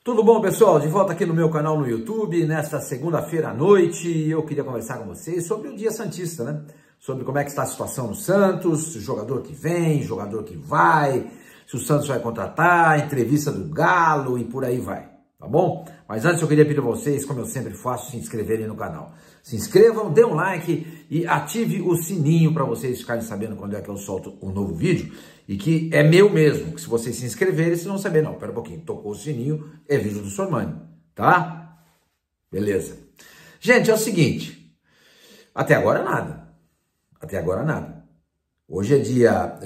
Tudo bom, pessoal? De volta aqui no meu canal no YouTube, nesta segunda-feira à noite, eu queria conversar com vocês sobre o Dia Santista, né? Sobre como é que está a situação no Santos, jogador que vem, jogador que vai, se o Santos vai contratar, entrevista do Galo e por aí vai, tá bom? Mas antes eu queria pedir a vocês, como eu sempre faço, se inscreverem no canal. Se inscrevam, dê um like e ative o sininho para vocês ficarem sabendo quando é que eu solto um novo vídeo. E que é meu mesmo, que se vocês se inscreverem, vocês vão saber, não, pera um pouquinho, tocou o sininho, é vídeo do Sormani, tá? Beleza. Gente, é o seguinte, até agora nada. Hoje é dia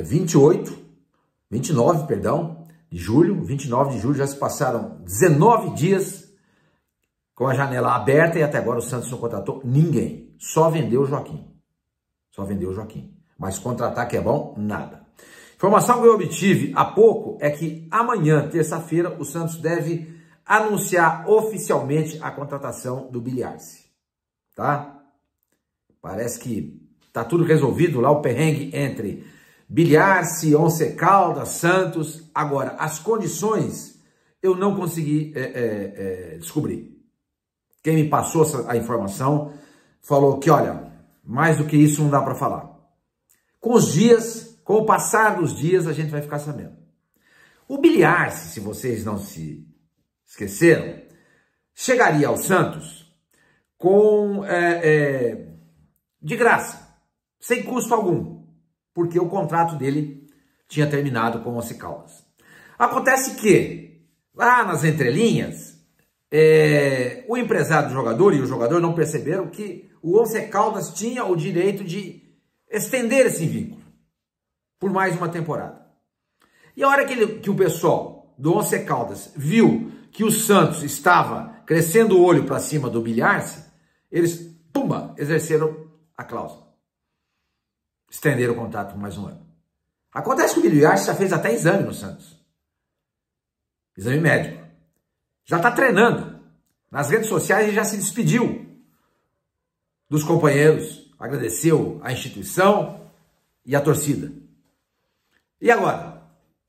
29, de julho, 29 de julho, já se passaram 19 dias com a janela aberta e até agora o Santos não contratou ninguém. Só vendeu o Joaquim. Mas contratar que é bom, nada. Informação que eu obtive há pouco é que amanhã, terça-feira, o Santos deve anunciar oficialmente a contratação do Billy Arce, tá? Parece que tá tudo resolvido lá, o perrengue entre Billy Arce, Once Caldas, Santos. Agora, as condições eu não consegui descobrir. Quem me passou a informação falou que, olha, mais do que isso não dá para falar. Com o passar dos dias, a gente vai ficar sabendo. O Billy Arce, se vocês não se esqueceram, chegaria ao Santos com de graça, sem custo algum, porque o contrato dele tinha terminado com o Once Caldas. Acontece que, lá nas entrelinhas, o empresário do jogador e o jogador não perceberam que o Once Caldas tinha o direito de estender esse vínculo por mais uma temporada. E a hora que o pessoal do Once Caldas viu que o Santos estava crescendo o olho para cima do Billy Arce, eles, pumba, exerceram a cláusula. Estenderam o contrato por mais um ano. Acontece que o Billy Arce já fez até exame no Santos. Exame médico. Já está treinando. Nas redes sociais ele já se despediu dos companheiros, agradeceu a instituição e a torcida. E agora?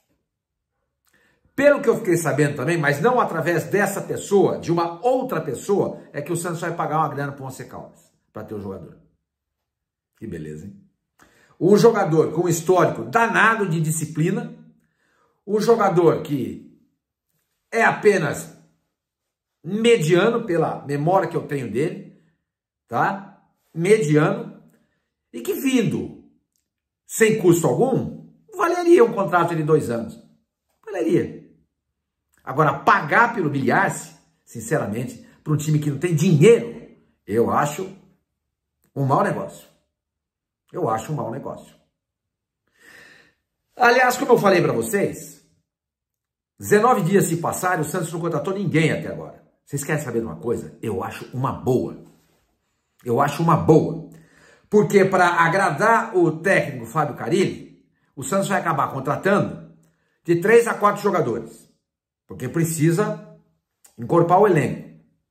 Pelo que eu fiquei sabendo também, mas não através dessa pessoa, de uma outra pessoa, é que o Santos vai pagar uma grana para o Once Caldas, para ter o jogador. Que beleza, hein? Um jogador com um histórico danado de disciplina, um jogador que é apenas mediano, pela memória que eu tenho dele, tá? Mediano, e que vindo sem custo algum, valeria um contrato de 2 anos. Valeria. Agora, pagar pelo Billy Arce, sinceramente, para um time que não tem dinheiro, eu acho um mau negócio. Aliás, como eu falei para vocês, 19 dias se passaram e o Santos não contratou ninguém até agora. Vocês querem saber de uma coisa? Eu acho uma boa. Porque para agradar o técnico Fábio Carille, o Santos vai acabar contratando de 3 a 4 jogadores. Porque precisa encorpar o elenco.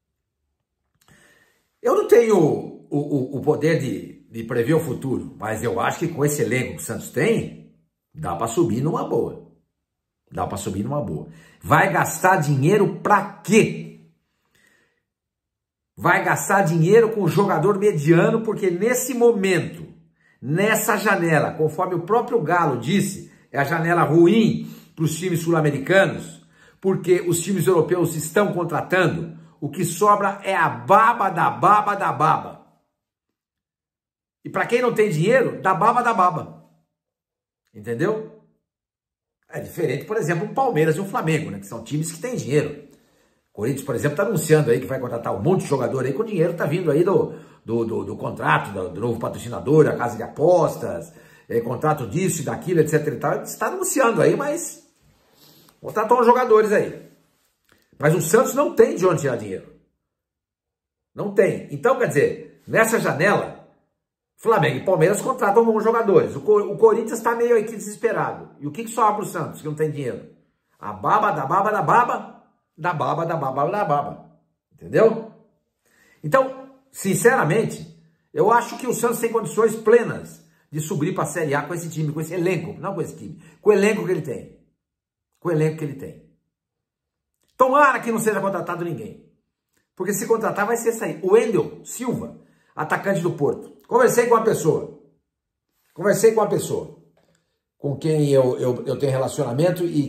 Eu não tenho o poder de prever o futuro, mas eu acho que com esse elenco que o Santos tem, dá para subir numa boa. Vai gastar dinheiro para quê? Vai gastar dinheiro com o jogador mediano, porque nesse momento, nessa janela, conforme o próprio Galo disse, é a janela ruim para os times sul-americanos, porque os times europeus estão contratando, o que sobra é a baba da baba da baba. E para quem não tem dinheiro, da baba da baba. Entendeu? É diferente, por exemplo, o Palmeiras e o Flamengo, né, que são times que têm dinheiro. O Corinthians, por exemplo, está anunciando aí que vai contratar um monte de jogador aí, com o dinheiro está vindo aí do contrato, do novo patrocinador, a casa de apostas, contrato disso e daquilo, etc e tal. Está anunciando aí, mas contratou uns jogadores aí. Mas o Santos não tem de onde tirar dinheiro. Não tem. Então, quer dizer, nessa janela, Flamengo e Palmeiras contratam bons jogadores. O Corinthians está meio aqui desesperado. E o que sobra para o Santos, que não tem dinheiro? A baba da baba da baba, da baba da baba da baba. Entendeu? Então, sinceramente, eu acho que o Santos tem condições plenas de subir para a Série A com esse time, com esse elenco. Não com esse time, com o elenco que ele tem. Tomara que não seja contratado ninguém. Porque se contratar vai ser sair. O Wendel Silva, atacante do Porto. Conversei com uma pessoa com quem eu tenho relacionamento e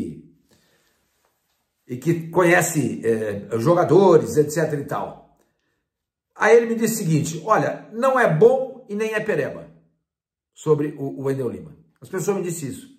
que conhece jogadores, etc e tal. Aí ele me disse o seguinte, olha, não é bom e nem é pereba sobre o Wendel Lima. As pessoas me disseram isso.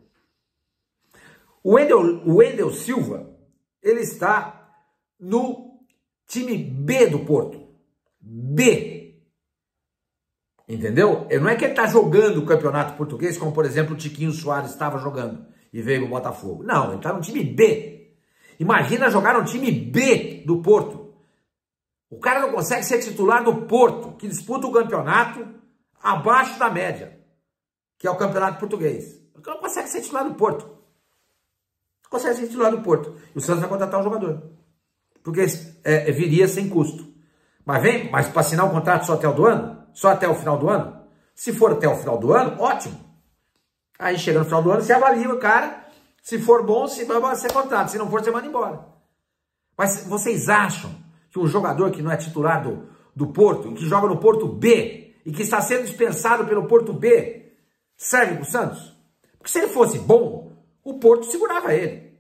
O Wendel Silva, ele está no time B do Porto. B. Entendeu? Não é que ele está jogando o campeonato português, como por exemplo o Tiquinho Soares estava jogando e veio o Botafogo. Não, ele está no time B. Imagina jogar no time B do Porto. O cara não consegue ser titular do Porto, que disputa o campeonato abaixo da média, que é o campeonato português. O cara não consegue ser titular do Porto. Não consegue ser titular do Porto. E o Santos vai contratar um jogador. Porque viria sem custo. Mas para assinar um contrato só até o do ano? Só até o final do ano? Se for até o final do ano, ótimo. Aí chega no final do ano, você avalia o cara. Se for bom, você contrata. Se não for, você manda embora. Mas vocês acham que um jogador que não é titular do Porto, e que joga no Porto B, e que está sendo dispensado pelo Porto B, serve para o Santos? Porque se ele fosse bom, o Porto segurava ele.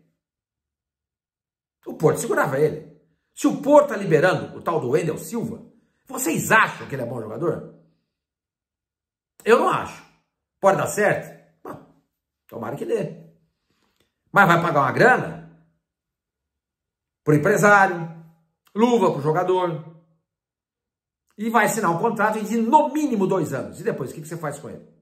O Porto segurava ele. Se o Porto está liberando o tal do Wendel Silva, vocês acham que ele é bom jogador? Eu não acho. Pode dar certo? Bom, tomara que dê. Mas vai pagar uma grana pro empresário, luva pro jogador, e vai assinar um contrato de no mínimo 2 anos. E depois, o que você faz com ele?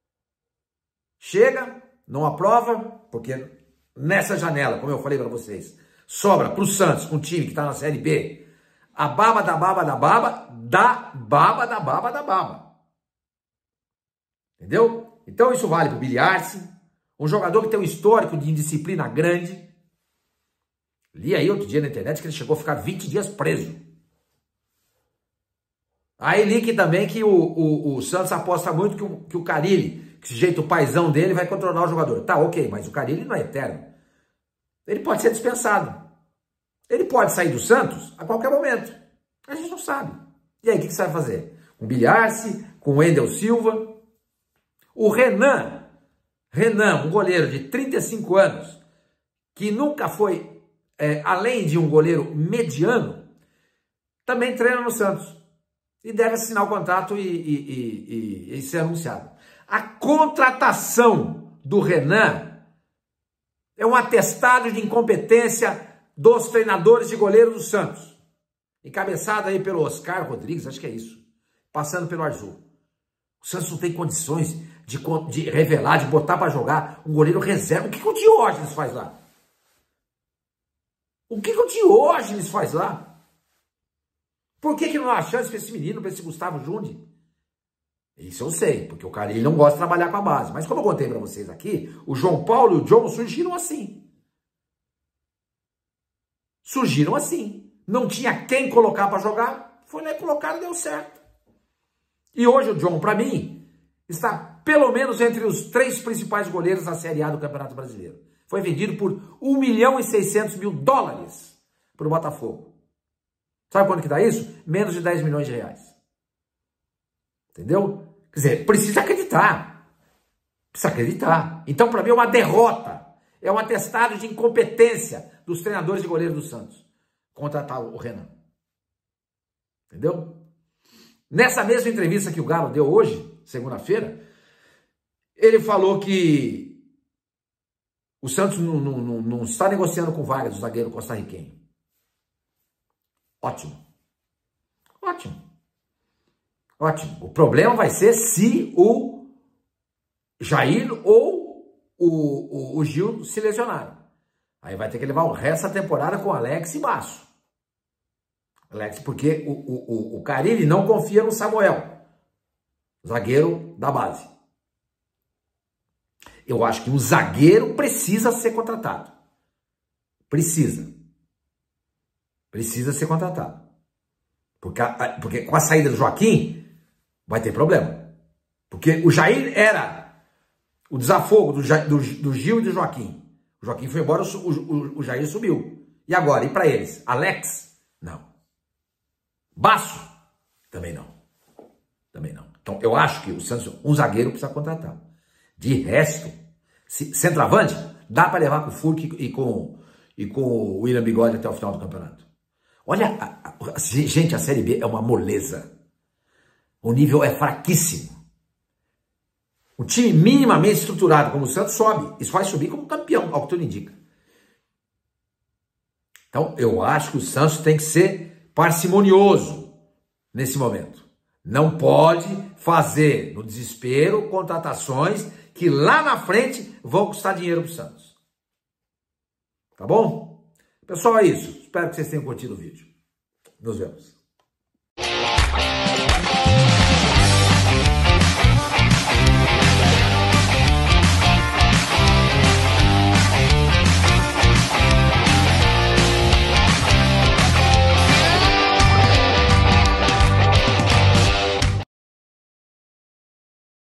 Chega, não aprova, porque nessa janela, como eu falei para vocês, sobra para o Santos, um time que está na Série B, a baba da baba da baba, da baba da baba da baba. Entendeu? Então isso vale para o Biliarci, um jogador que tem um histórico de indisciplina grande. Li aí outro dia na internet que ele chegou a ficar 20 dias preso. Aí li que também que o Santos aposta muito que o Carille, que esse jeito paizão dele, vai controlar o jogador. Tá, ok, mas o Carille não é eterno. Ele pode ser dispensado. Ele pode sair do Santos a qualquer momento. A gente não sabe. E aí, o que você vai fazer? Com o Biliarci, com o Wendel Silva. O Renan, um goleiro de 35 anos, que nunca foi, além de um goleiro mediano, também treina no Santos. E deve assinar o contrato e ser anunciado. A contratação do Renan é um atestado de incompetência dos treinadores de goleiro do Santos. Encabeçado aí pelo Oscar Rodrigues, acho que é isso. Passando pelo Arzu. O Santos não tem condições de revelar, de botar para jogar um goleiro reserva. O que o Diógenes faz lá? O que o Diógenes faz lá? Por que não dá chance para esse menino, para esse Gustavo Jundi? Isso eu sei, porque o cara ele não gosta de trabalhar com a base. Mas como eu contei para vocês aqui, o João Paulo e o John surgiram assim. Surgiram assim. Não tinha quem colocar para jogar, foi lá e colocaram e deu certo. E hoje o John, para mim, está pelo menos entre os 3 principais goleiros da Série A do Campeonato Brasileiro. Foi vendido por $1.600.000 para o Botafogo. Sabe quanto que dá isso? Menos de 10 milhões de reais. Entendeu? Quer dizer, precisa acreditar. Precisa acreditar. Então, para mim, é uma derrota. É um atestado de incompetência dos treinadores de goleiro do Santos. Contratar o Renan. Entendeu? Nessa mesma entrevista que o Galo deu hoje, segunda-feira, ele falou que o Santos não está negociando com vaga do zagueiro costarriquenho. Ótimo. Ótimo. Ótimo. O problema vai ser se o Jair ou o Gil se lesionarem. Aí vai ter que levar o resto da temporada com Alex e Basso. Alex, porque o Carille não confia no Samuel, zagueiro da base. Eu acho que um zagueiro precisa ser contratado. Precisa. Precisa ser contratado. Porque com a saída do Joaquim, vai ter problema. Porque o Jair era o desafogo do Gil e do Joaquim. O Joaquim foi embora, o Jair subiu. E agora? E para eles? Alex? Não. Baço? Também não. Também não. Então, eu acho que o Santos, um zagueiro precisa contratar. De resto, centroavante, dá para levar com o Furk e com o William Bigode até o final do campeonato. Olha, gente, a Série B é uma moleza. O nível é fraquíssimo. Um time minimamente estruturado como o Santos sobe. Isso vai subir como campeão, ao que tudo indica. Então, eu acho que o Santos tem que ser parcimonioso nesse momento. Não pode fazer, no desespero, contratações que lá na frente vão custar dinheiro para o Santos. Tá bom? Pessoal, é isso. Espero que vocês tenham curtido o vídeo. Nos vemos.